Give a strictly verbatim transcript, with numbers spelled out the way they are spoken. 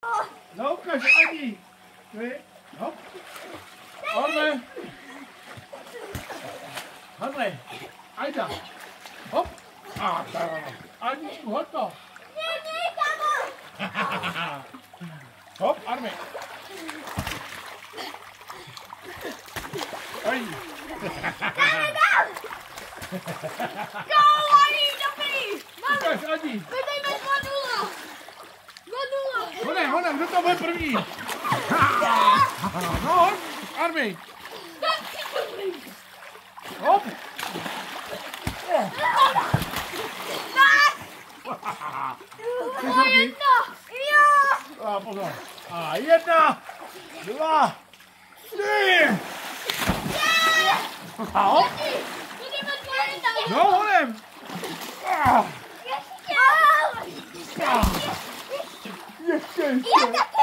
No, ukaž Ani. Vy, hop. Orle. Harley. Ajda. Hop. A tady. Aničku, hoď. Hop, Armi. Aj. Go, Ani, dobrý. Ukaž Ani. Vydejme dva nula. dva nula. Honem, honem, kdo to bude první? No, hoď, Armi. Hop. A jedna. Jo. A pozor. A jedna, dva, tři. A hop. Jdeme dva jedna. No, honem. Ještě. Ještě, ještě.